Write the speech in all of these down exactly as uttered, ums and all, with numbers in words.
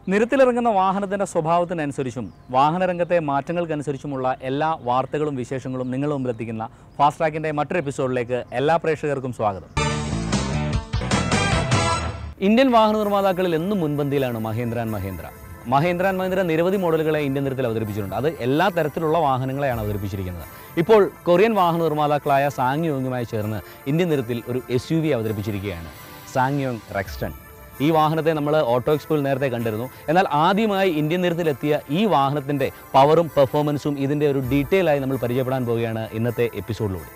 നിരത്തിലിറങ്ങുന്ന വാഹനത്തിൻ്റെ സ്വഭാവത്തിനനുസരിച്ചും വാഹനരംഗത്തെ മാറ്റങ്ങൾക്കനുസരിച്ചുമുള്ള എല്ലാ വാർത്തകളും വിശേഷങ്ങളും നിങ്ങളുടെ മുമ്പിലെത്തിക്കുന്ന ഫാസ്റ്റ് ട്രാക്കിൻ്റെ മറ്റൊരു എപ്പിസോഡിലേക്ക് എല്ലാ പ്രേക്ഷകർക്കും സ്വാഗതം. ഇന്ത്യൻ വാഹന നിർമ്മാതാക്കളിൽ എന്നും മുൻപന്തിയിലാണ് മഹീന്ദ്ര ആൻഡ് മഹീന്ദ്ര. മഹീന്ദ്ര ആൻഡ് മഹീന്ദ്ര നിരവധി മോഡലുകളെ ഇന്ത്യൻ നിരത്തിൽ അവതരിപ്പിച്ചിട്ടുണ്ട്. അത് എല്ലാ തരത്തിലുള്ള വാഹനങ്ങളെയാണ് അവതരിപ്പിച്ചിരിക്കുന്നത്. ഇപ്പോൾ കൊറിയൻ വാഹന നിർമ്മാതാക്കളായ സാങ്യോങ്ങുമായി ചേർന്ന് ഇന്ത്യൻ നിരത്തിൽ ഒരു എസ് യു വി അവതരിപ്പിച്ചിരിക്കുകയാണ്, സാങ്യോങ് റെക്സ്റ്റൺ. ഈ വാഹനത്തെ നമ്മൾ ഓട്ടോ എക്സ്പോയിൽ നേരത്തെ കണ്ടിരുന്നു. എന്നാൽ ആദ്യമായി ഇന്ത്യൻ നിരത്തിലെത്തിയ ഈ വാഹനത്തിൻ്റെ പവറും പെർഫോമൻസും ഇതിൻ്റെ ഒരു ഡീറ്റെയിൽ ആയി നമ്മൾ പരിചയപ്പെടാൻ പോവുകയാണ് ഇന്നത്തെ എപ്പിസോഡിലൂടെ.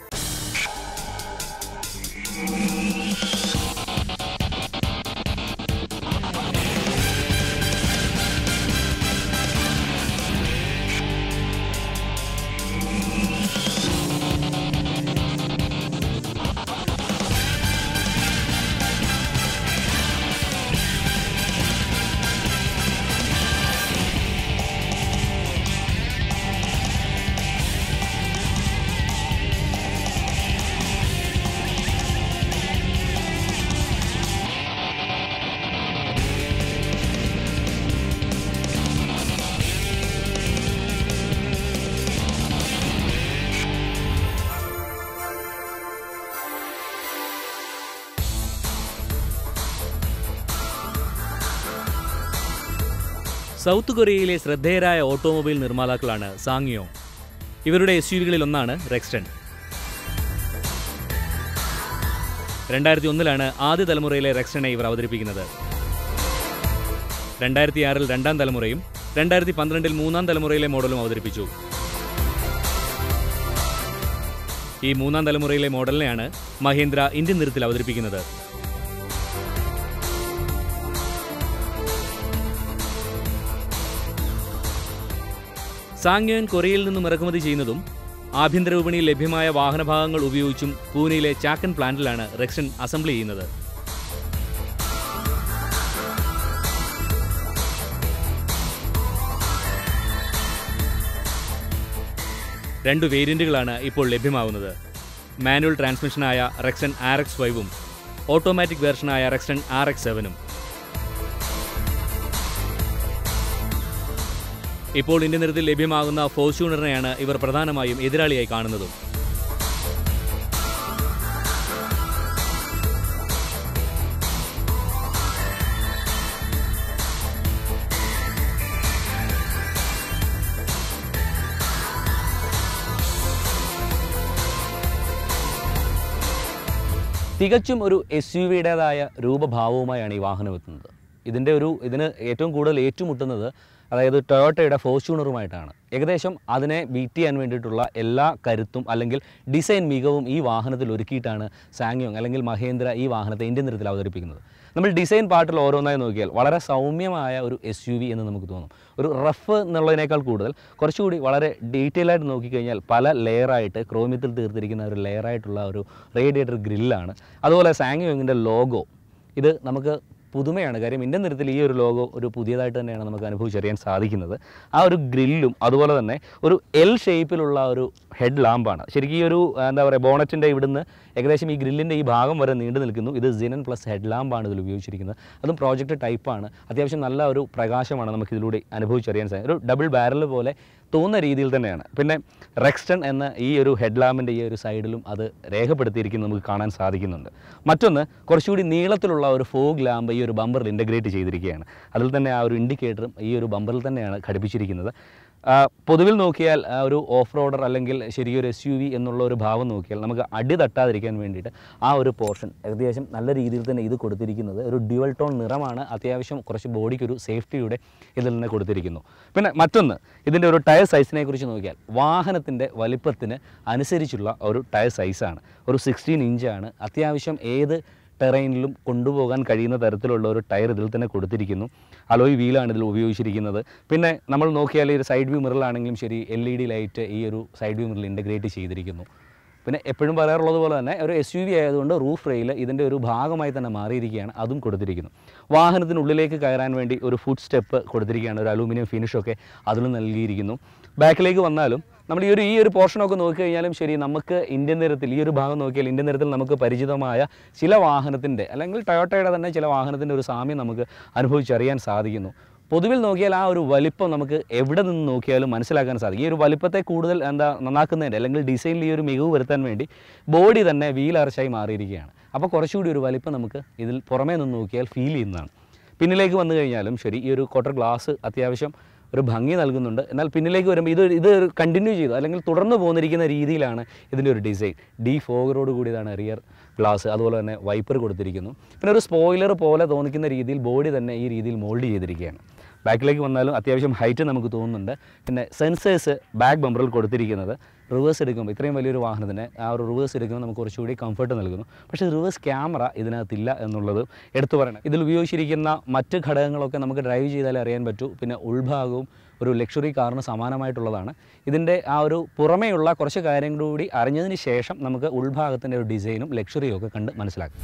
South കൊറിയയിലെ ശ്രദ്ധേയരായ automobile നിർമ്മാതാക്കളാണ് സാങ്യോങ്. ഇവരുടെ എസ് യു വികളിൽ ഒന്നാണ് റെക്സ്റ്റൺ. രണ്ടായിരത്തി ഒന്നിലാണ് ആദ്യ തലമുറയിലെ റെക്സ്റ്റണെ ഇവർ അവതരിപ്പിക്കുന്നത്. രണ്ടായിരത്തി ആറിൽ രണ്ടാം തലമുറയും രണ്ടായിരത്തി പന്ത്രണ്ടിൽ മൂന്നാം തലമുറയിലെ മോഡലും അവതരിപ്പിച്ചു. ഈ മൂന്നാം തലമുറയിലെ മോഡലിനെയാണ് മഹീന്ദ്ര ഇന്ത്യൻ നിരത്തിൽ അവതരിപ്പിക്കുന്നത്. സാങ്യോങ് കൊറിയയിൽ നിന്നും ഇറക്കുമതി ചെയ്യുന്നതും ആഭ്യന്തര വിപണിയിൽ ലഭ്യമായ വാഹനഭാഗങ്ങൾ ഉപയോഗിച്ചും പൂനെയിലെ ചാക്കൻ പ്ലാന്റിലാണ് റെക്സ്റ്റൺ അസംബ്ലി ചെയ്യുന്നത്. രണ്ട് വേരിയന്റുകളാണ് ഇപ്പോൾ ലഭ്യമാവുന്നത്. മാനുവൽ ട്രാൻസ്മിഷനായ റെക്സ്റ്റൺ ആർ എക്സ് ഫൈവും ഓട്ടോമാറ്റിക് വേർഷനായ റെക്സ്റ്റൺ ആർ എക്സ് സെവനും. ഇപ്പോൾ ഇന്ത്യൻ നിരത്തിൽ ലഭ്യമാകുന്ന ഫോർച്യൂണറിനെയാണ് ഇവർ പ്രധാനമായും എതിരാളിയായി കാണുന്നതും. തികച്ചും ഒരു എസ് യു വിയുടേതായ രൂപഭാവവുമായാണ് ഈ വാഹനം എത്തുന്നത്. ഇതിൻ്റെ ഒരു ഇതിന് ഏറ്റവും കൂടുതൽ ഏറ്റുമുട്ടുന്നത് അതായത് ടൊയോട്ടയുടെ ഫോർച്യൂണറുമായിട്ടാണ്. ഏകദേശം അതിനെ ബീറ്റ് ചെയ്യാൻ വേണ്ടിയിട്ടുള്ള എല്ലാ കരുത്തും അല്ലെങ്കിൽ ഡിസൈൻ മികവും ഈ വാഹനത്തിൽ ഒരുക്കിയിട്ടാണ് സാങ്യോങ് അല്ലെങ്കിൽ മഹീന്ദ്ര ഈ വാഹനത്തെ ഇന്ത്യൻ നിരത്തിൽ അവതരിപ്പിക്കുന്നത്. നമ്മൾ ഡിസൈൻ പാർട്ടിൽ ഓരോന്നായി നോക്കിയാൽ വളരെ സൗമ്യമായ ഒരു എസ് യു വി എന്ന് നമുക്ക് തോന്നും. ഒരു റഫ് എന്നുള്ളതിനേക്കാൾ കൂടുതൽ കുറച്ചുകൂടി വളരെ ഡീറ്റെയിൽ ആയിട്ട് നോക്കിക്കഴിഞ്ഞാൽ പല ലെയറായിട്ട് ക്രോമിയത്തിൽ തീർത്തിരിക്കുന്ന ഒരു ലെയറായിട്ടുള്ള ഒരു റേഡിയേറ്റർ ഗ്രില്ലാണ്. അതുപോലെ സാങ്യോങ്ങിൻ്റെ ലോഗോ ഇത് നമുക്ക് പുതുമയാണ്. കാര്യം ഇന്ത്യൻ നിരത്തിൽ ഈ ഒരു ലോഗോ ഒരു പുതിയതായിട്ട് തന്നെയാണ് നമുക്ക് അനുഭവിച്ചറിയാൻ സാധിക്കുന്നത്. ആ ഒരു ഗ്രില്ലും അതുപോലെ തന്നെ ഒരു എൽ ഷേപ്പിലുള്ള ഒരു ഹെഡ് ലാമ്പാണ്. ശരിക്കും ഈ ഒരു എന്താ പറയുക ബോണറ്റിൻ്റെ ഇവിടുന്ന് ഏകദേശം ഈ ഗ്രില്ലിൻ്റെ ഈ ഭാഗം വരെ നീണ്ടു നിൽക്കുന്നു. ഇത് സിനൻ പ്ലസ് ഹെഡ് ലാമ്പാണ് ഇതിൽ ഉപയോഗിച്ചിരിക്കുന്നത്. അതും പ്രോജക്റ്റ് ടൈപ്പാണ്. അത്യാവശ്യം നല്ല ഒരു പ്രകാശമാണ് നമുക്കിതിലൂടെ അനുഭവിച്ചറിയാൻ സാധിക്കും. ഒരു ഡബിൾ ബാരൽ പോലെ തോന്നുന്ന രീതിയിൽ തന്നെയാണ്. പിന്നെ റെക്സ്റ്റൺ എന്ന ഈ ഒരു ഹെഡ് ലാമ്പിൻ്റെ ഈ ഒരു സൈഡിലും അത് രേഖപ്പെടുത്തിയിരിക്കുന്നത് നമുക്ക് കാണാൻ സാധിക്കുന്നുണ്ട്. മറ്റൊന്ന് കുറച്ചുകൂടി നീളത്തിലുള്ള ഒരു ഫോഗ് ലാമ്പ് ഈ ഒരു ബമ്പറിൽ ഇൻ്റഗ്രേറ്റ് ചെയ്തിരിക്കുകയാണ്. അതിൽ തന്നെ ആ ഒരു ഇൻഡിക്കേറ്ററും ഈ ഒരു ബമ്പറിൽ തന്നെയാണ് ഘടിപ്പിച്ചിരിക്കുന്നത്. പൊതുവിൽ നോക്കിയാൽ ഒരു ഓഫ് റോഡർ അല്ലെങ്കിൽ ശരിയൊരു എസ് യു വി എന്നുള്ള ഒരു ഭാവം നോക്കിയാൽ നമുക്ക് അടി തട്ടാതിരിക്കാൻ വേണ്ടിയിട്ട് ആ ഒരു പോർഷൻ ഏകദേശം നല്ല രീതിയിൽ തന്നെ ഇത് കൊടുത്തിരിക്കുന്നത് ഒരു ഡ്യുവൽ ടോൺ നിറമാണ്. അത്യാവശ്യം കുറച്ച് ബോഡിക്കൊരു സേഫ്റ്റിയുടെ ഇതിൽ നിന്ന് കൊടുത്തിരിക്കുന്നു. പിന്നെ മറ്റൊന്ന് ഇതിൻ്റെ ഒരു ടയർ സൈസിനെ കുറിച്ച് നോക്കിയാൽ വാഹനത്തിൻ്റെ വലിപ്പത്തിന് അനുസരിച്ചുള്ള ഒരു ടയർ സൈസാണ്. ഒരു സിക്സ്റ്റീൻ ഇഞ്ചാണ്. അത്യാവശ്യം ഏത് ടെറൈനിലും കൊണ്ടുപോകാൻ കഴിയുന്ന തരത്തിലുള്ള ഒരു ടയർ ഇതിൽ തന്നെ കൊടുത്തിരിക്കുന്നു. അലോയ് വീലാണ് ഇതിൽ ഉപയോഗിച്ചിരിക്കുന്നത്. പിന്നെ നമ്മൾ നോക്കിയാൽ ഈ ഒരു സൈഡ് വ്യൂ മിററിലാണെങ്കിലും ശരി എൽ ഇ ഡി ലൈറ്റ് ഈ ഒരു സൈഡ് വ്യൂ മിററിൽ ഇൻ്റഗ്രേറ്റ് ചെയ്തിരിക്കുന്നു. പിന്നെ എപ്പോഴും പറയാറുള്ളത് പോലെ തന്നെ ഒരു എസ് യു വി ആയതുകൊണ്ട് റൂഫ് റെയിൽ ഇതിൻ്റെ ഒരു ഭാഗമായി തന്നെ മാറിയിരിക്കുകയാണ്, അതും കൊടുത്തിരിക്കുന്നു. വാഹനത്തിനുള്ളിലേക്ക് കയറാൻ വേണ്ടി ഒരു ഫുഡ് സ്റ്റെപ്പ് കൊടുത്തിരിക്കുകയാണ്, ഒരു അലൂമിനിയം ഫിനിഷൊക്കെ അതിലും നൽകിയിരിക്കുന്നു. ബാക്കിലേക്ക് വന്നാലും നമ്മൾ ഈ ഒരു ഈ ഒരു പോർഷനൊക്കെ നോക്കിക്കഴിഞ്ഞാലും ശരി, നമുക്ക് ഇന്ത്യൻ നിരത്തിൽ ഈ ഒരു ഭാഗം നോക്കിയാൽ ഇന്ത്യൻ നിരത്തിൽ നമുക്ക് പരിചിതമായ ചില വാഹനത്തിൻ്റെ അല്ലെങ്കിൽ ടൊയോട്ടയുടെ തന്നെ ചില വാഹനത്തിൻ്റെ ഒരു സാമ്യം നമുക്ക് അനുഭവിച്ചറിയാൻ സാധിക്കുന്നു. പൊതുവിൽ നോക്കിയാൽ ആ ഒരു വലിപ്പം നമുക്ക് എവിടെ നിന്ന് നോക്കിയാലും മനസ്സിലാക്കാൻ സാധിക്കും. ഈ ഒരു വലിപ്പത്തെ കൂടുതൽ എന്താ നന്നാക്കുന്നതിൻ്റെ അല്ലെങ്കിൽ ഡിസൈനിൽ ഈ ഒരു മികവ് വരുത്താൻ വേണ്ടി ബോഡി തന്നെ വീൽ ആർച്ചായി മാറിയിരിക്കുകയാണ്. അപ്പോൾ കുറച്ചുകൂടി ഒരു വലിപ്പം നമുക്ക് ഇതിൽ പുറമേ നിന്ന് നോക്കിയാൽ ഫീൽ ചെയ്യുന്നതാണ്. പിന്നിലേക്ക് വന്നു കഴിഞ്ഞാലും ശരി, ഈ ഒരു ക്വാർട്ടർ ഗ്ലാസ് അത്യാവശ്യം ഒരു ഭംഗി നൽകുന്നുണ്ട്. എന്നാൽ പിന്നിലേക്ക് വരുമ്പോൾ ഇത് ഇത് കണ്ടിന്യൂ ചെയ്തു അല്ലെങ്കിൽ തുടർന്ന് പോന്നിരിക്കുന്ന രീതിയിലാണ് ഇതിൻ്റെ ഒരു ഡിസൈൻ. ഡി ഫോഗറോട് കൂടിയതാണ് റിയർ ഗ്ലാസ്, അതുപോലെ തന്നെ വൈപ്പർ കൊടുത്തിരിക്കുന്നു. പിന്നെ ഒരു സ്പോയിലർ പോലെ തോന്നിക്കുന്ന രീതിയിൽ ബോഡി തന്നെ ഈ രീതിയിൽ മോൾഡ് ചെയ്തിരിക്കുകയാണ്. ബാക്കിലേക്ക് വന്നാലും അത്യാവശ്യം ഹൈറ്റ് നമുക്ക് തോന്നുന്നുണ്ട്. പിന്നെ സെൻസേഴ്സ് ബാക്ക് ബമ്പറിൽ കൊടുത്തിരിക്കുന്നത് റിവേഴ്സ് എടുക്കുമ്പോൾ ഇത്രയും വലിയൊരു വാഹനത്തിന് ആ ഒരു റിവേഴ്സ് എടുക്കുമ്പോൾ നമുക്ക് കുറച്ചുകൂടി കംഫർട്ട് നൽകുന്നു. പക്ഷേ റിവേഴ്സ് ക്യാമറ ഇതിനകത്തില്ല എന്നുള്ളത് എടുത്തു പറയണം. ഇതിൽ ഉപയോഗിച്ചിരിക്കുന്ന മറ്റ് ഘടകങ്ങളൊക്കെ നമുക്ക് ഡ്രൈവ് ചെയ്താലേ അറിയാൻ പറ്റൂ. പിന്നെ ഉൾഭാഗവും ഒരു ലക്ഷറി കാറിന് സമാനമായിട്ടുള്ളതാണ്. ഇതിൻ്റെ ആ ഒരു പുറമേയുള്ള കുറച്ച് കാര്യങ്ങൾ കൂടി അറിഞ്ഞതിന് ശേഷം നമുക്ക് ഉൾഭാഗത്തിൻ്റെ ഒരു ഡിസൈനും ലക്ഷറിയും ഒക്കെ കണ്ട് മനസ്സിലാക്കാം.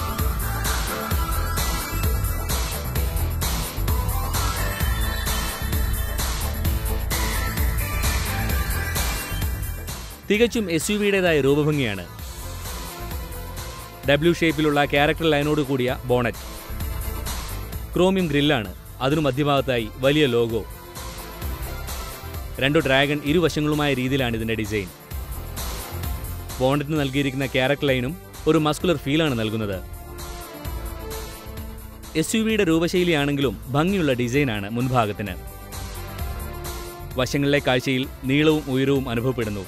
തികച്ചും എസ് യു വിയുടേതായ രൂപഭംഗിയാണ്. ഡബ്ല്യു ഷേപ്പിലുള്ള ക്യാരക്ടർ ലൈനോട് കൂടിയ ബോണറ്റ്, ക്രോമിയം ഗ്രില്ലാണ്, അതിനു മധ്യഭാഗത്തായി വലിയ ലോഗോ, രണ്ടു ഡ്രാഗൺ ഇരുവശങ്ങളുമായ രീതിയിലാണ് ഇതിൻ്റെ ഡിസൈൻ. ബോണറ്റിന് നൽകിയിരിക്കുന്ന ക്യാരക്ടർ ലൈനും ഒരു മസ്കുലർ ഫീലാണ് നൽകുന്നത്. എസ് യു വിയുടെ രൂപശൈലിയാണെങ്കിലും ഭംഗിയുള്ള ഡിസൈനാണ് മുൻഭാഗത്തിന്. വശങ്ങളിലെ കാഴ്ചയിൽ നീളവും ഉയരവും അനുഭവപ്പെടുന്നു.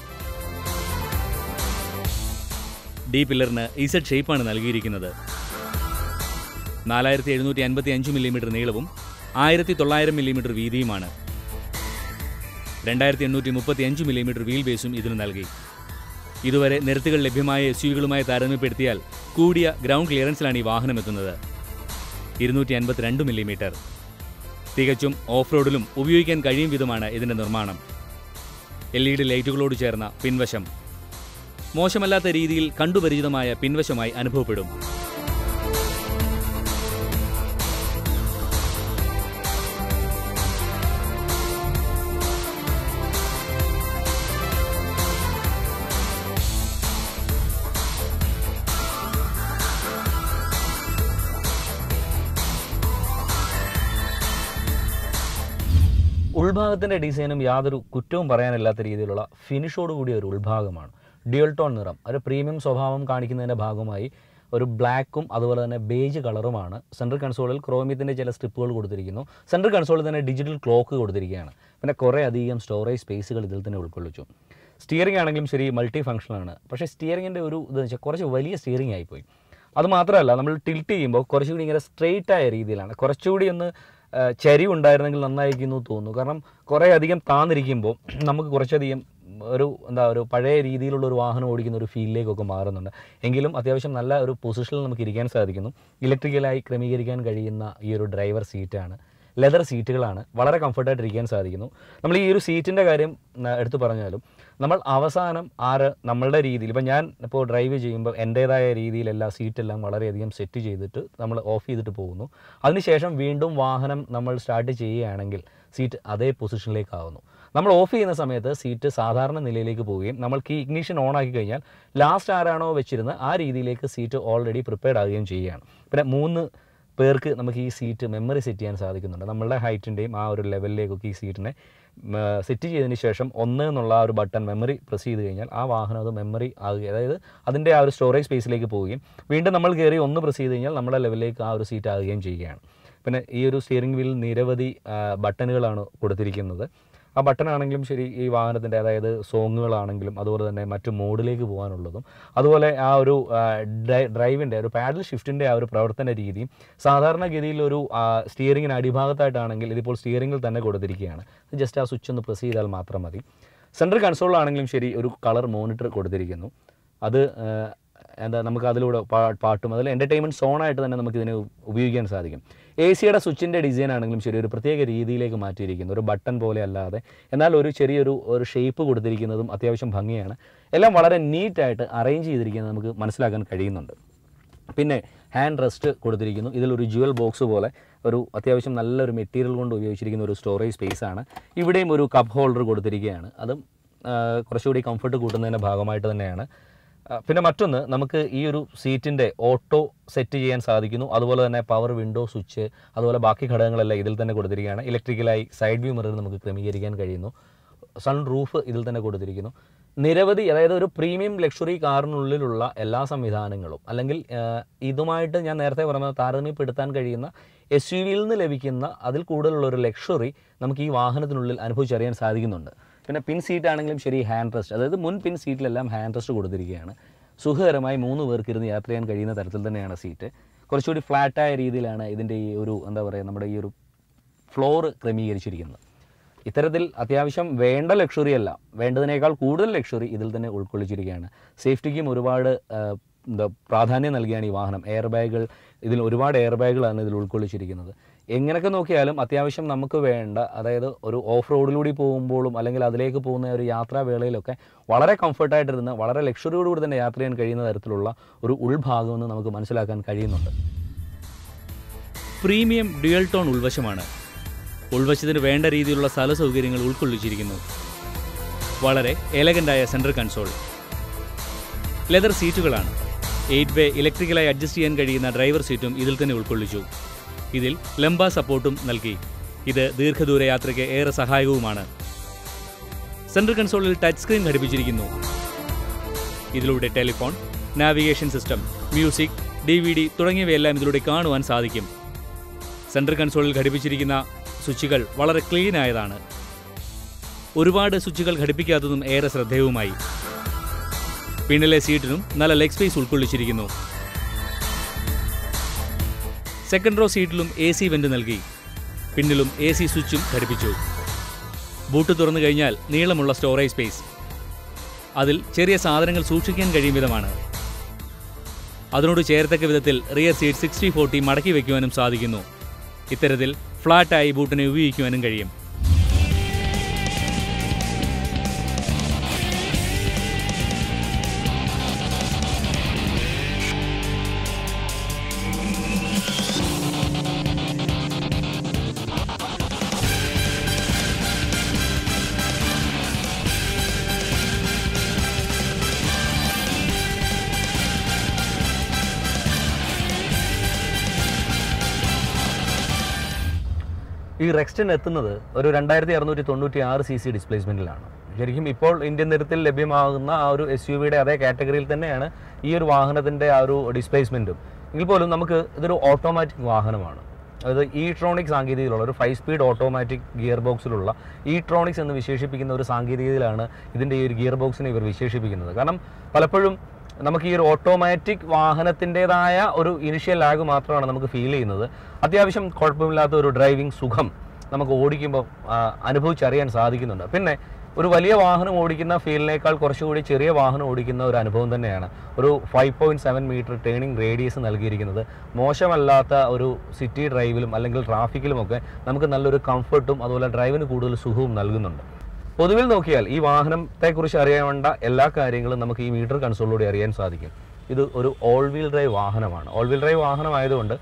ഡി പില്ലറിന് ഇസഡ് ഷേപ്പാണ് നൽകിയിരിക്കുന്നത്. നാലായിരത്തി എഴുന്നൂറ്റി അൻപത്തി അഞ്ച് മില്ലിമീറ്റർ നീളവും ആയിരത്തി തൊള്ളായിരം മില്ലിമീറ്റർ വീതിയുമാണ്. രണ്ടായിരത്തി എണ്ണൂറ്റി മുപ്പത്തി അഞ്ച് മില്ലിമീറ്റർ വീൽ ബേസും ഇതിന് നൽകി. ഇതുവരെ നിരത്തുകൾ ലഭ്യമായ എസ് യുവികളുമായി താരതമ്യപ്പെടുത്തിയാൽ കൂടിയ ഗ്രൗണ്ട് ക്ലിയറൻസിലാണ് ഈ വാഹനം എത്തുന്നത്. ഇരുന്നൂറ്റി അൻപത്തിരണ്ട് മില്ലിമീറ്റർ. തികച്ചും ഓഫ് റോഡിലും ഉപയോഗിക്കാൻ കഴിയും വിധമാണ് ഇതിൻ്റെ നിർമ്മാണം. എൽ ഇ ഡി ലൈറ്റുകളോട് ചേർന്ന പിൻവശം മോശമല്ലാത്ത രീതിയിൽ കണ്ടുപരിചിതമായ പിൻവശമായി അനുഭവപ്പെടും. ഉൾഭാഗത്തിൻ്റെ ഡിസൈനും യാതൊരു കുറ്റവും പറയാനില്ലാത്ത രീതിയിലുള്ള ഫിനിഷോട് കൂടിയ ഒരു ഉൾഭാഗമാണ്. ഡ്യുവൽ ടോൺ നിറം, ഒരു പ്രീമിയം സ്വഭാവം കാണിക്കുന്നതിൻ്റെ ഭാഗമായി ഒരു ബ്ലാക്കും അതുപോലെ തന്നെ ബേജ് കളറുമാണ്. സെൻട്രൽ കൺസോളിൽ ക്രോമിയത്തിൻ്റെ ചില സ്ട്രിപ്പുകൾ കൊടുത്തിരിക്കുന്നു. സെൻട്രൽ കൺസോളിൽ തന്നെ ഡിജിറ്റൽ ക്ലോക്ക് കൊടുത്തിരിക്കുകയാണ്. പിന്നെ കുറേ അധികം സ്റ്റോറേജ് സ്പേസുകൾ ഇതിൽ തന്നെ ഉൾക്കൊള്ളിച്ചു. സ്റ്റിയറിംഗ് ആണെങ്കിലും ശരി മൾട്ടി ഫംഗ്ഷനാണ്. പക്ഷേ സ്റ്റിയറിങ്ങിൻ്റെ ഒരു ഇതെന്ന് വെച്ചാൽ കുറച്ച് വലിയ സ്റ്റിയറിംഗ് ആയിപ്പോയി. അതുമാത്രമല്ല, നമ്മൾ ടിൽറ്റ് ചെയ്യുമ്പോൾ കുറച്ചുകൂടി ഇങ്ങനെ സ്ട്രെയിറ്റ് ആയ രീതിയിലാണ്. കുറച്ചുകൂടി ഒന്ന് ചരിവുണ്ടായിരുന്നെങ്കിൽ നന്നായിരിക്കുന്നു തോന്നുന്നു. കാരണം കുറേ അധികം താന്നിരിക്കുമ്പോൾ നമുക്ക് കുറച്ചധികം ഒരു എന്താ ഒരു പഴയ രീതിയിലുള്ള ഒരു വാഹനം ഓടിക്കുന്ന ഒരു ഫീലിലേക്കൊക്കെ മാറുന്നുണ്ട്. എങ്കിലും അത്യാവശ്യം നല്ല ഒരു പൊസിഷനിൽ നമുക്ക് ഇരിക്കാൻ സാധിക്കുന്നു. ഇലക്ട്രിക്കലായി ക്രമീകരിക്കാൻ കഴിയുന്ന ഈ ഒരു ഡ്രൈവർ സീറ്റാണ്. ലെതർ സീറ്റുകളാണ്, വളരെ കംഫർട്ടായിട്ട് ഇരിക്കാൻ സാധിക്കുന്നു. നമ്മൾ ഈ ഒരു സീറ്റിൻ്റെ കാര്യം എടുത്തു പറഞ്ഞാലും നമ്മൾ അവസാനം ആറ് നമ്മളുടെ രീതിയിൽ ഇപ്പോൾ ഞാൻ ഇപ്പോൾ ഡ്രൈവ് ചെയ്യുമ്പോൾ എൻ്റേതായ രീതിയിലെല്ലാം സീറ്റെല്ലാം വളരെയധികം സെറ്റ് ചെയ്തിട്ട് നമ്മൾ ഓഫ് ചെയ്തിട്ട് പോകുന്നു. അതിനുശേഷം വീണ്ടും വാഹനം നമ്മൾ സ്റ്റാർട്ട് ചെയ്യുകയാണെങ്കിൽ സീറ്റ് അതേ പൊസിഷനിലേക്കാവുന്നു. നമ്മൾ ഓഫ് ചെയ്യുന്ന സമയത്ത് സീറ്റ് സാധാരണ നിലയിലേക്ക് പോവുകയും നമ്മൾക്ക് ഈ ഇഗ്നിഷൻ ഓൺ ആക്കി കഴിഞ്ഞാൽ ലാസ്റ്റ് ആരാണോ വെച്ചിരുന്നത് ആ രീതിയിലേക്ക് സീറ്റ് ഓൾറെഡി പ്രിപ്പയർഡ് ആവുകയും ചെയ്യുകയാണ്. പിന്നെ മൂന്ന് പേർക്ക് നമുക്ക് ഈ സീറ്റ് മെമ്മറി സെറ്റ് ചെയ്യാൻ സാധിക്കുന്നുണ്ട്. നമ്മളുടെ ഹൈറ്റിൻ്റെയും ആ ഒരു ലെവലിലേക്കൊക്കെ ഈ സീറ്റിനെ സെറ്റ് ചെയ്തതിന് ശേഷം ഒന്ന് എന്നുള്ള ആ ഒരു ബട്ടൺ മെമ്മറി പ്രസ് ചെയ്ത് കഴിഞ്ഞാൽ ആ വാഹനം അത് മെമ്മറി ആകുകയും അതായത് അതിൻ്റെ ആ ഒരു സ്റ്റോറേജ് സ്പേസിലേക്ക് പോവുകയും വീണ്ടും നമ്മൾ കയറി ഒന്ന് പ്രസ് ചെയ്ത് കഴിഞ്ഞാൽ നമ്മുടെ ലെവലിലേക്ക് ആ ഒരു സീറ്റ് ആകുകയും ചെയ്യുകയാണ്. പിന്നെ ഈ ഒരു സ്റ്റിയറിംഗ് വീലിൽ നിരവധി ബട്ടണുകളാണ് കൊടുത്തിരിക്കുന്നത്. ആ ബട്ടണാണെങ്കിലും ശരി ഈ വാഹനത്തിൻ്റെ അതായത് സോങ്ങുകളാണെങ്കിലും അതുപോലെ തന്നെ മറ്റു മോഡിലേക്ക് പോകാനുള്ളതും അതുപോലെ ആ ഒരു ഡ്രൈവിൻ്റെ ഒരു പാഡൽ ഷിഫ്റ്റിൻ്റെ ആ ഒരു പ്രവർത്തന രീതിയും സാധാരണഗതിയിൽ ഒരു സ്റ്റിയറിങ്ങിന് അടിഭാഗത്തായിട്ടാണെങ്കിൽ ഇതിപ്പോൾ സ്റ്റിയറിങ്ങിൽ തന്നെ കൊടുത്തിരിക്കുകയാണ്. ജസ്റ്റ് ആ സ്വിച്ച് ഒന്ന് പ്രസ് ചെയ്താൽ മാത്രം മതി. സെൻട്രൽ കൺസോളിലാണെങ്കിലും ശരി ഒരു കളർ മോണിറ്റർ കൊടുത്തിരിക്കുന്നു. അത് എന്താ നമുക്ക് അതിലൂടെ പാട്ടും അതിൽ എൻ്റർടൈൻമെൻറ്റ് സോണായിട്ട് തന്നെ നമുക്കിതിനെ ഉപയോഗിക്കാൻ സാധിക്കും. എ സിയുടെ സ്വിച്ചിൻ്റെ ഡിസൈൻ ആണെങ്കിലും ശരി ഒരു പ്രത്യേക രീതിയിലേക്ക് മാറ്റിയിരിക്കുന്നു. ഒരു ബട്ടൺ പോലെ അല്ലാതെ എന്നാൽ ഒരു ചെറിയൊരു ഒരു ഷേപ്പ് കൊടുത്തിരിക്കുന്നതും അത്യാവശ്യം ഭംഗിയാണ്. എല്ലാം വളരെ നീറ്റായിട്ട് അറേഞ്ച് ചെയ്തിരിക്കുന്നത് നമുക്ക് മനസ്സിലാക്കാൻ കഴിയുന്നുണ്ട്. പിന്നെ ഹാൻഡ് റെസ്റ്റ് കൊടുത്തിരിക്കുന്നു. ഇതിലൊരു ജുവൽ ബോക്സ് പോലെ ഒരു അത്യാവശ്യം നല്ലൊരു മെറ്റീരിയൽ കൊണ്ട് ഉപയോഗിച്ചിരിക്കുന്ന ഒരു സ്റ്റോറേജ് സ്പേസാണ്. ഇവിടെയും ഒരു കപ്പ് ഹോൾഡർ കൊടുത്തിരിക്കുകയാണ്. അതും കുറച്ചുകൂടി കംഫർട്ട് കൂട്ടുന്നതിൻ്റെ ഭാഗമായിട്ട് തന്നെയാണ്. പിന്നെ മറ്റൊന്ന് നമുക്ക് ഈ ഒരു സീറ്റിൻ്റെ ഓട്ടോ സെറ്റ് ചെയ്യാൻ സാധിക്കുന്നു. അതുപോലെ തന്നെ പവർ വിൻഡോ സ്വിച്ച് അതുപോലെ ബാക്കി ഘടകങ്ങളെല്ലാം ഇതിൽ തന്നെ കൊടുത്തിരിക്കുകയാണ്. ഇലക്ട്രിക്കലായി സൈഡ് വ്യൂ മിറർ നമുക്ക് ക്രമീകരിക്കാൻ കഴിയുന്നു. സൺ റൂഫ് ഇതിൽ തന്നെ കൊടുത്തിരിക്കുന്നു. നിരവധി അതായത് ഒരു പ്രീമിയം ലക്ഷറി കാറിനുള്ളിലുള്ള എല്ലാ സംവിധാനങ്ങളും അല്ലെങ്കിൽ ഇതുമായിട്ട് ഞാൻ നേരത്തെ പറഞ്ഞ താരതമ്യപ്പെടുത്താൻ കഴിയുന്ന എസ് യു വിയിൽ നിന്ന് ലഭിക്കുന്ന അതിൽ കൂടുതലുള്ളൊരു ലക്ഷറി നമുക്ക് ഈ വാഹനത്തിനുള്ളിൽ അനുഭവിച്ചറിയാൻ സാധിക്കുന്നുണ്ട്. പിന്നെ പിൻ സീറ്റ് ആണെങ്കിലും ശരി, ഹാൻഡ് റെസ്റ്റ്, അതായത് മുൻ പിൻ സീറ്റിലെല്ലാം ഹാൻഡ് റെസ്റ്റ് കൊടുത്തിരിക്കുകയാണ്. സുഖകരമായി മൂന്ന് പേർക്ക് ഇരുന്ന് യാത്ര ചെയ്യാൻ കഴിയുന്ന തരത്തിൽ തന്നെയാണ് സീറ്റ്. കുറച്ചുകൂടി ഫ്ലാറ്റായ രീതിയിലാണ് ഇതിൻ്റെ ഈ ഒരു എന്താ പറയുക നമ്മുടെ ഈ ഒരു ഫ്ലോർ ക്രമീകരിച്ചിരിക്കുന്നത്. ഇത്തരത്തിൽ അത്യാവശ്യം വേണ്ട ലക്ഷറി അല്ല, വേണ്ടതിനേക്കാൾ കൂടുതൽ ലക്ഷറി ഇതിൽ തന്നെ ഉൾക്കൊള്ളിച്ചിരിക്കുകയാണ്. സേഫ്റ്റിക്കും ഒരുപാട് എന്താ പ്രാധാന്യം നൽകിയാണ് ഈ വാഹനം. എയർ ബാഗുകൾ ഇതിൽ ഒരുപാട് എയർ ബാഗുകളാണ് ഇതിൽ ഉൾക്കൊള്ളിച്ചിരിക്കുന്നത്. എങ്ങനെയൊക്കെ നോക്കിയാലും അത്യാവശ്യം നമുക്ക് വേണ്ട അതായത് ഒരു ഓഫ് റോഡിലൂടെ പോകുമ്പോഴും അല്ലെങ്കിൽ അതിലേക്ക് പോകുന്ന ഒരു യാത്രാവേളയിലൊക്കെ വളരെ കംഫർട്ടായിട്ടിരുന്ന് വളരെ ലക്ഷറിയോടുകൂടി തന്നെ യാത്ര ചെയ്യാൻ കഴിയുന്ന തരത്തിലുള്ള ഒരു ഉൾഭാഗമെന്ന് നമുക്ക് മനസ്സിലാക്കാൻ കഴിയുന്നുണ്ട്. പ്രീമിയം ഡ്യുവൽ ടോൺ ഉൾവശമാണ്. ഉൾവശത്തിന് വേണ്ട രീതിയിലുള്ള സ്ഥല സൗകര്യങ്ങൾ ഉൾക്കൊള്ളിച്ചിരിക്കുന്നു. വളരെ എലഗൻ്റായ സെൻട്രൽ കൺസോൾ, ലെതർ സീറ്റുകളാണ്. എയ്റ്റ് വേ ഇലക്ട്രിക്കലായി അഡ്ജസ്റ്റ് ചെയ്യാൻ കഴിയുന്ന ഡ്രൈവർ സീറ്റും ഇതിൽ തന്നെ ഉൾക്കൊള്ളിച്ചു. ഇതിൽ ലംബ സപ്പോർട്ടും നൽകി. ഇത് ദീർഘദൂര യാത്രയ്ക്ക് ഏറെ സഹായകവുമാണ്. സെൻട്രൽ കൺസോളിൽ ടച്ച് സ്ക്രീൻ ഘടിപ്പിച്ചിരിക്കുന്നു. ഇതിലൂടെ telephone, navigation system, music, D V D തുടങ്ങിയവയെല്ലാം ഇതിലൂടെ കാണുവാൻ സാധിക്കും. സെൻട്രൽ കൺസോളിൽ ഘടിപ്പിച്ചിരിക്കുന്ന സ്വിച്ചുകൾ വളരെ ക്ലീൻ ആയതാണ്. ഒരുപാട് സ്വിച്ചുകൾ ഘടിപ്പിക്കാത്തതും ഏറെ ശ്രദ്ധേയവുമായി. പിന്നിലെ സീറ്റിനും നല്ല ലെഗ് സ്പേസ് ഉൾക്കൊള്ളിച്ചിരിക്കുന്നു. സെക്കൻഡ് റോ സീറ്റിലും എ സി വെന്റ് നൽകി. പിന്നിലും എ സി സ്വിച്ചും ഘടിപ്പിച്ചു. ബൂട്ട് തുറന്നു കഴിഞ്ഞാൽ നീളമുള്ള സ്റ്റോറേജ് സ്പേസ്. അതിൽ ചെറിയ സാധനങ്ങൾ സൂക്ഷിക്കാൻ കഴിയും വിധമാണ്. അതിനോട് ചേർത്തക്ക വിധത്തിൽ റിയർ സീറ്റ് സിക്സ്റ്റി ഫോർട്ടി മടക്കി വയ്ക്കുവാനും സാധിക്കുന്നു. ഇത്തരത്തിൽ ഫ്ലാറ്റായി ബൂട്ടിനെ ഉപയോഗിക്കുവാനും കഴിയും. ഈ റെക്സ്റ്റൺ എത്തുന്നത് ഒരു രണ്ടായിരത്തി അറുന്നൂറ്റി തൊണ്ണൂറ്റി ആറ് സി സി ഡിസ്പ്ലേസ്മെൻറ്റിലാണ്. ശരിക്കും ഇപ്പോൾ ഇന്ത്യൻ നിരത്തിൽ ലഭ്യമാകുന്ന ആ ഒരു എസ് യു വിയുടെ അതേ കാറ്റഗറിയിൽ തന്നെയാണ് ഈ ഒരു വാഹനത്തിൻ്റെ ആ ഒരു ഡിസ്പ്ലേസ്മെൻറ്റും. എങ്കിൽ പോലും നമുക്ക് ഇതൊരു ഓട്ടോമാറ്റിക് വാഹനമാണ്. അതായത് ഇ-ട്രോണിക് സാങ്കേതികതയിലുള്ള ഒരു ഫൈവ് സ്പീഡ് ഓട്ടോമാറ്റിക് ഗിയർ ബോക്സിലുള്ള ഇ-ട്രോണിക്സ് എന്ന് വിശേഷിപ്പിക്കുന്ന ഒരു സാങ്കേതികതയിലാണ് ഇതിൻ്റെ ഈ ഒരു ഗിയർ ബോക്സിനെ ഇവർ വിശേഷിപ്പിക്കുന്നത്. കാരണം പലപ്പോഴും നമുക്ക് ഈ ഒരു ഓട്ടോമാറ്റിക് വാഹനത്തിൻ്റെതായ ഒരു ഇനിഷ്യൽ ലാഗ് മാത്രമാണ് നമുക്ക് ഫീൽ ചെയ്യുന്നത്. അത്യാവശ്യം കുഴപ്പമില്ലാത്ത ഒരു ഡ്രൈവിംഗ് സുഖം നമുക്ക് ഓടിക്കുമ്പോൾ അനുഭവിച്ചറിയാൻ സാധിക്കുന്നുണ്ട്. പിന്നെ ഒരു വലിയ വാഹനം ഓടിക്കുന്ന ഫീലിനേക്കാൾ കുറച്ചുകൂടി ചെറിയ വാഹനം ഓടിക്കുന്ന ഒരു അനുഭവം തന്നെയാണ് ഒരു five point seven metre turning radius നൽകിയിരിക്കുന്നത്. മോശമല്ലാത്ത ഒരു സിറ്റി ഡ്രൈവിലും അല്ലെങ്കിൽ ട്രാഫിക്കിലുമൊക്കെ നമുക്ക് നല്ലൊരു കംഫർട്ടും അതുപോലെ ഡ്രൈവിന് കൂടുതൽ സുഖവും നൽകുന്നുണ്ട്. പൊതുവിൽ നോക്കിയാൽ ഈ വാഹനത്തെക്കുറിച്ച് അറിയാവേണ്ട എല്ലാ കാര്യങ്ങളും നമുക്ക് ഈ മീറ്റർ കൺസോളിലൂടെ അറിയാൻ സാധിക്കും. ഇത് ഒരു ഓൾ വീൽ ഡ്രൈവ് വാഹനമാണ്. ഓൾ വീൽ ഡ്രൈവ് വാഹനമായതുകൊണ്ട്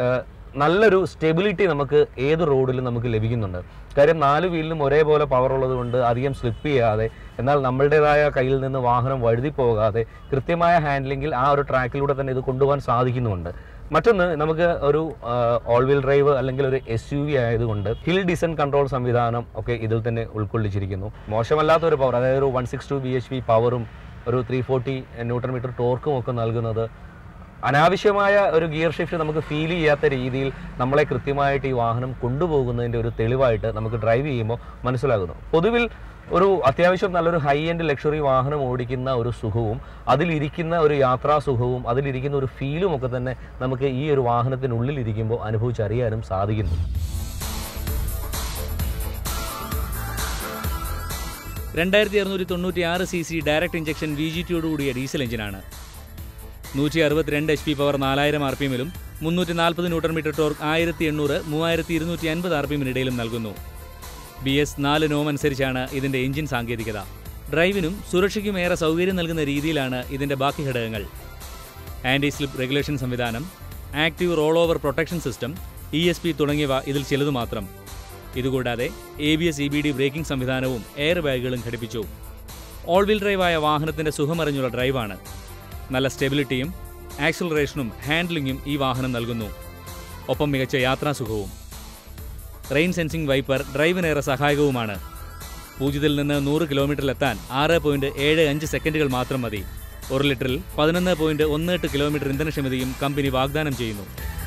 നല്ലൊരു സ്റ്റെബിലിറ്റി നമുക്ക് ഏത് റോഡിലും നമുക്ക് ലഭിക്കുന്നുണ്ട്. കാര്യം നാല് വീലിലും ഒരേപോലെ പവർ ഉള്ളതുകൊണ്ട് അധികം സ്ലിപ്പ് ചെയ്യാതെ എന്നാൽ നമ്മളുടേതായ കയ്യിൽ നിന്ന് വാഹനം വഴുതി പോകാതെ കൃത്യമായ ഹാൻഡ്ലിങ്ങിൽ ആ ഒരു ട്രാക്കിലൂടെ തന്നെ ഇത് കൊണ്ടുപോകാൻ സാധിക്കുന്നുമുണ്ട്. മറ്റൊന്ന് നമുക്ക് ഒരു ഓൾ വീൽ ഡ്രൈവ് അല്ലെങ്കിൽ ഒരു എസ് യു വി ആയതുകൊണ്ട് ഹിൽ ഡിസെൻറ്റ് കൺട്രോൾ സംവിധാനം ഒക്കെ ഇതിൽ തന്നെ ഉൾക്കൊള്ളിച്ചിരിക്കുന്നു. മോശമല്ലാത്തൊരു പവർ, അതായത് ഒരു one six two B H P പവറും ഒരു ത്രീ ഫോർട്ടി ന്യൂട്ടൺ മീറ്റർ ടോർക്കും ഒക്കെ നൽകുന്നത് അനാവശ്യമായ ഒരു ഗിയർ ഷിഫ്റ്റ് നമുക്ക് ഫീൽ ചെയ്യാത്ത രീതിയിൽ നമ്മളെ കൃത്യമായിട്ട് ഈ വാഹനം കൊണ്ടുപോകുന്നതിൻ്റെ ഒരു തെളിവായിട്ട് നമുക്ക് ഡ്രൈവ് ചെയ്യുമ്പോൾ മനസ്സിലാകുന്നു. പൊതുവിൽ ഒരു അത്യാവശ്യം നല്ലൊരു ഹൈ എൻഡ് ലക്ഷറി വാഹനം ഓടിക്കുന്ന ഒരു സുഖവും അതിലിരിക്കുന്ന ഒരു യാത്രാ സുഖവും അതിലിരിക്കുന്ന ഒരു ഫീലും ഒക്കെ തന്നെ നമുക്ക് ഈ ഒരു വാഹനത്തിനുള്ളിൽ ഇരിക്കുമ്പോൾ അനുഭവിച്ചറിയാനും സാധിക്കുന്നു. രണ്ടായിരത്തി അറുന്നൂറ്റി തൊണ്ണൂറ്റി ആറ് C C direct injection V G ടിയോടുകൂടിയ ഡീസൽ എഞ്ചിനാണ്. നൂറ്റി അറുപത്തിരണ്ട് എച്ച് പി പവർ നാലായിരം ആർ പി എമ്മിലും മുന്നൂറ്റി നാൽപ്പത് ന്യൂട്ടൺ മീറ്റർ ടോർക്ക് ആയിരത്തി എണ്ണൂറ് മൂവായിരത്തി ഇരുന്നൂറ്റി അൻപത് ആർ പി എമ്മിനിടയിലും നൽകുന്നു. ബി എസ് നാല് നോം അനുസരിച്ചാണ് ഇതിൻ്റെ എഞ്ചിൻ സാങ്കേതികത. ഡ്രൈവിനും സുരക്ഷയ്ക്കും ഏറെ സൗകര്യം നൽകുന്ന രീതിയിലാണ് ഇതിൻ്റെ ബാക്കി ഘടകങ്ങൾ. ആൻറ്റി സ്ലിപ്പ് റെഗുലേഷൻ സംവിധാനം, active roll over protection system, E S P തുടങ്ങിയവ ഇതിൽ ചിലതു മാത്രം. ഇതുകൂടാതെ A B S E B D braking സംവിധാനവും എയർ ബാഗുകളും ഘടിപ്പിച്ചു. ഓൾ വീൽ ഡ്രൈവായ വാഹനത്തിൻ്റെ സുഖമറിഞ്ഞുള്ള ഡ്രൈവാണ്. നല്ല സ്റ്റെബിലിറ്റിയും ആക്സിലറേഷനും ഹാൻഡ്ലിങ്ങും ഈ വാഹനം നൽകുന്നു. ഒപ്പം മികച്ച യാത്രാസുഖവും. റെയിൻ സെൻസിംഗ് വൈപ്പർ ഡ്രൈവിനേറെ സഹായകവുമാണ്. പൂജ്യത്തിൽ നിന്ന് നൂറ് കിലോമീറ്ററിലെത്താൻ ആറ് പോയിന്റ് ഏഴ് അഞ്ച് സെക്കൻഡുകൾ മാത്രം മതി. ഒരു ലിറ്ററിൽ പതിനൊന്ന് പോയിന്റ് ഒന്ന് എട്ട് കിലോമീറ്റർ ഇന്ധനക്ഷമതയും കമ്പനി വാഗ്ദാനം ചെയ്യുന്നു.